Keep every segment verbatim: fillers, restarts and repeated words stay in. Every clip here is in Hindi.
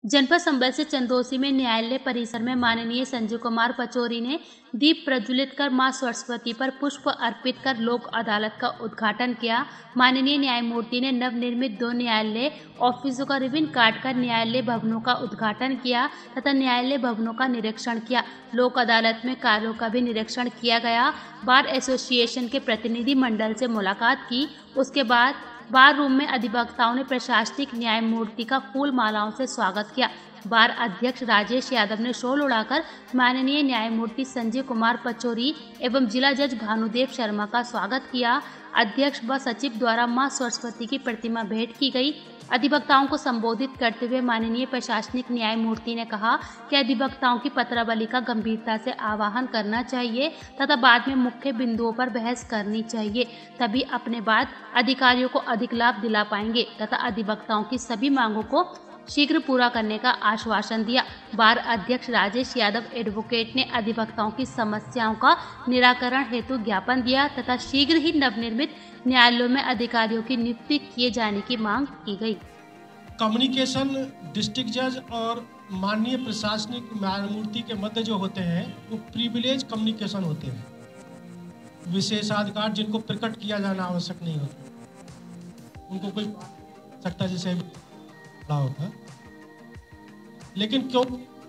जनपद संबल से चंदोसी में न्यायालय परिसर में माननीय संजय कुमार पचौरी ने दीप प्रज्वलित कर मां सरस्वती पर पुष्प अर्पित कर लोक अदालत का उद्घाटन किया। माननीय न्यायमूर्ति ने नवनिर्मित दो न्यायालय ऑफिसों का रिबन काटकर न्यायालय भवनों का उद्घाटन किया तथा न्यायालय भवनों का निरीक्षण किया। लोक अदालत में कार्यों का भी निरीक्षण किया गया। बार एसोसिएशन के प्रतिनिधि मंडल से मुलाकात की। उसके बाद बार रूम में अधिवक्ताओं ने प्रशासनिक न्यायमूर्ति का फूल मालाओं से स्वागत किया। बार अध्यक्ष राजेश यादव ने शॉल उड़ाकर माननीय न्यायमूर्ति संजय कुमार पचौरी एवं जिला जज भानुदेव शर्मा का स्वागत किया। अध्यक्ष व सचिव द्वारा मां सरस्वती की प्रतिमा भेंट की गई। अधिवक्ताओं को संबोधित करते हुए माननीय प्रशासनिक न्यायमूर्ति ने कहा कि अधिवक्ताओं की पत्रावली का गंभीरता से आह्वान करना चाहिए तथा बाद में मुख्य बिंदुओं पर बहस करनी चाहिए, तभी अपने बाद अधिकारियों को अधिक लाभ दिला पाएंगे तथा अधिवक्ताओं की सभी मांगों को शीघ्र पूरा करने का आश्वासन दिया। बार अध्यक्ष राजेश यादव एडवोकेट ने अधिवक्ताओं की समस्याओं का निराकरण हेतु ज्ञापन दिया तथा शीघ्र ही नवनिर्मित न्यायालयों में अधिकारियों की नियुक्ति किए जाने की मांग की गई। कम्युनिकेशन डिस्ट्रिक्ट जज और माननीय प्रशासनिक न्यायमूर्ति के मध्य जो होते हैं वो प्रिविलेज कम्युनिकेशन होते हैं, विशेषाधिकार जिनको प्रकट किया जाना आवश्यक नहीं होता, उनको कोई सकता जैसे होता, लेकिन क्यों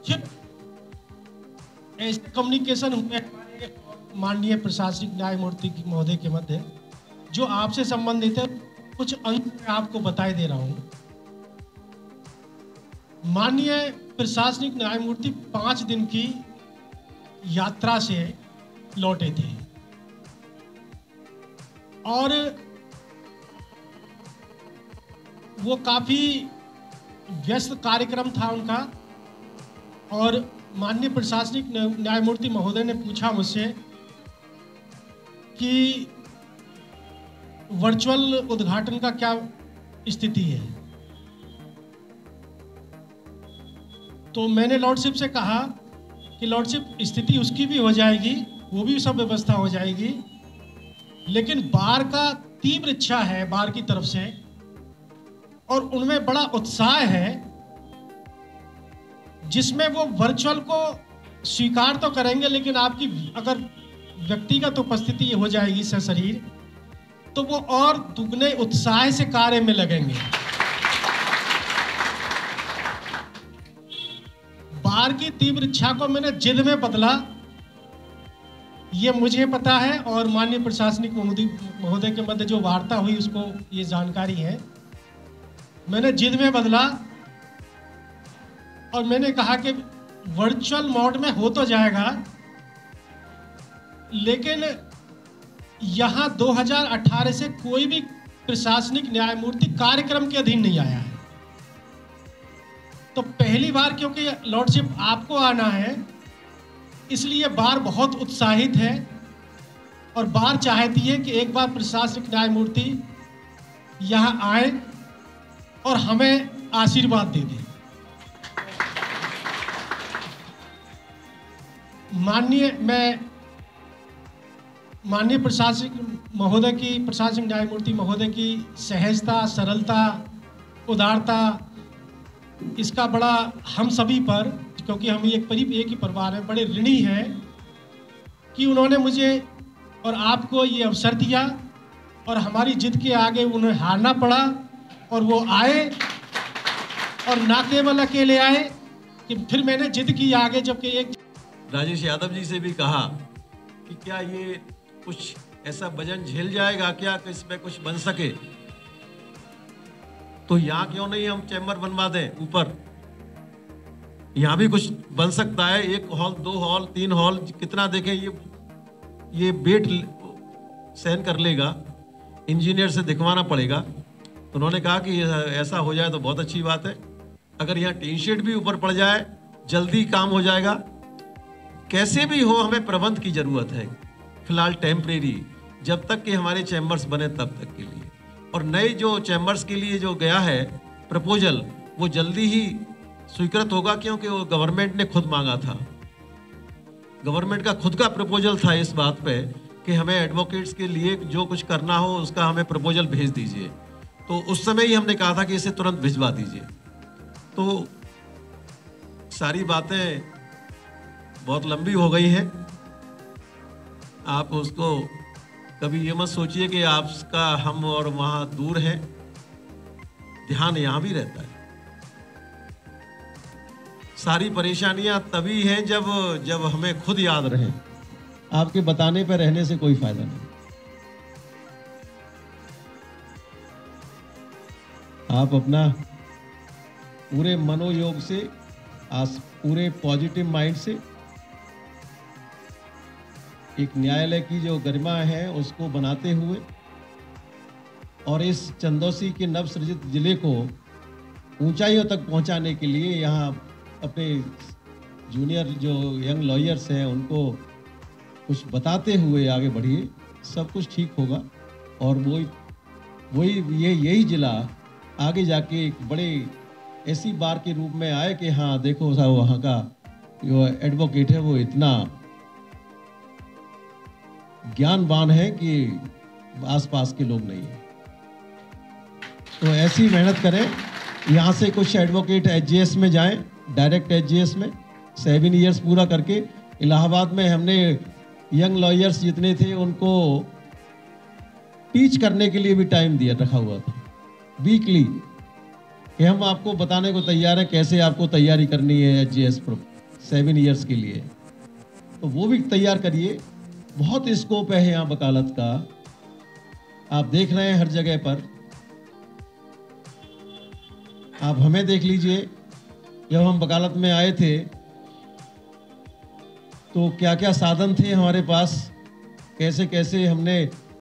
ऐसे कम्युनिकेशन हुए माननीय प्रशासनिक न्यायमूर्ति की महोदय के मध्य जो आपसे संबंधित है, कुछ अंक मैं आपको बताए दे रहा हूं। माननीय प्रशासनिक न्यायमूर्ति पांच दिन की यात्रा से लौटे थे और वो काफी व्यस्त कार्यक्रम था उनका, और माननीय प्रशासनिक न्यायमूर्ति महोदय ने पूछा मुझसे कि वर्चुअल उद्घाटन का क्या स्थिति है। तो मैंने लॉर्डशिप से कहा कि लॉर्डशिप स्थिति उसकी भी हो जाएगी, वो भी सब व्यवस्था हो जाएगी, लेकिन बार का तीव्र इच्छा है बार की तरफ से और उनमें बड़ा उत्साह है, जिसमें वो वर्चुअल को स्वीकार तो करेंगे, लेकिन आपकी अगर व्यक्तिगत उपस्थिति हो जाएगी सशरीर, तो वो और दुगने उत्साह से कार्य में लगेंगे। बार की तीव्र इच्छा को मैंने जिद में बदला, ये मुझे पता है और माननीय प्रशासनिक महोदय के मध्य जो वार्ता हुई उसको ये जानकारी है। मैंने जिद में बदला और मैंने कहा कि वर्चुअल मोड में हो तो जाएगा, लेकिन यहां दो हज़ार अठारह से कोई भी प्रशासनिक न्यायमूर्ति कार्यक्रम के अधीन नहीं आया है। तो पहली बार क्योंकि लॉर्डशिप आपको आना है, इसलिए बार बहुत उत्साहित है और बार चाहती है कि एक बार प्रशासनिक न्यायमूर्ति यहां आए और हमें आशीर्वाद दे दें। माननीय मैं माननीय प्रशासनिक महोदय की प्रशासनिक न्यायमूर्ति महोदय की सहजता, सरलता, उदारता, इसका बड़ा हम सभी पर, क्योंकि हम एक परिवार एक ही परिवार है, बड़े ऋणी हैं कि उन्होंने मुझे और आपको ये अवसर दिया और हमारी जिद के आगे उन्हें हारना पड़ा और वो आए, और ना केवल अकेले आए कि फिर मैंने जिद की आगे, जबकि एक राजेश यादव जी से भी कहा कि क्या ये कुछ ऐसा वजन झेल जाएगा क्या कि इसमें कुछ बन सके, तो यहाँ क्यों नहीं हम चैम्बर बनवा दें ऊपर, यहाँ भी कुछ बन सकता है। एक हॉल, दो हॉल, तीन हॉल, कितना देखें ये ये वेट सहन कर लेगा, इंजीनियर से दिखवाना पड़ेगा। तो उन्होंने कहा कि ऐसा हो जाए तो बहुत अच्छी बात है। अगर यहाँ टीन शीट भी ऊपर पड़ जाए जल्दी काम हो जाएगा। कैसे भी हो हमें प्रबंध की जरूरत है, फिलहाल टेम्परेरी, जब तक कि हमारे चैम्बर्स बने तब तक के लिए। और नए जो चैम्बर्स के लिए जो गया है प्रपोजल, वो जल्दी ही स्वीकृत होगा, क्योंकि वो गवर्नमेंट ने खुद मांगा था। गवर्नमेंट का खुद का प्रपोजल था इस बात पे कि हमें एडवोकेट्स के लिए जो कुछ करना हो उसका हमें प्रपोजल भेज दीजिए। तो उस समय ही हमने कहा था कि इसे तुरंत भिजवा दीजिए। तो सारी बातें बहुत लंबी हो गई हैं। आप उसको कभी ये मत सोचिए कि आपका हम और वहाँ दूर है, ध्यान यहाँ भी रहता है। सारी परेशानियां तभी हैं जब जब हमें खुद याद रहे। आपके बताने पर रहने से कोई फायदा नहीं। आप अपना पूरे मनोयोग से, आज पूरे पॉजिटिव माइंड से एक न्यायालय की जो गरिमा है उसको बनाते हुए और इस चंदौसी के नवसृजित जिले को ऊंचाइयों तक पहुंचाने के लिए यहाँ अपने जूनियर जो यंग लॉयर्स हैं उनको कुछ बताते हुए आगे बढ़िए। सब कुछ ठीक होगा और वही वही ये यही जिला आगे जाके एक बड़े ऐसी बार के रूप में आए कि हाँ देखो साहब वहाँ का जो एडवोकेट है वो इतना ज्ञानवान है कि आसपास के लोग नहीं है। तो ऐसी मेहनत करें। यहाँ से कुछ एडवोकेट एचजीएस में जाएं, डायरेक्ट एचजीएस में सेवन इयर्स पूरा करके। इलाहाबाद में हमने यंग लॉयर्स जितने थे उनको टीच करने के लिए भी टाइम दिया रखा हुआ था वीकली, कि हम आपको बताने को तैयार हैं कैसे आपको तैयारी करनी है एचजीएस पर सेवन इयर्स के लिए। तो वो भी तैयार करिए। बहुत स्कोप है यहाँ वकालत का, आप देख रहे हैं हर जगह पर। आप हमें देख लीजिए, जब हम वकालत में आए थे तो क्या क्या साधन थे हमारे पास, कैसे कैसे हमने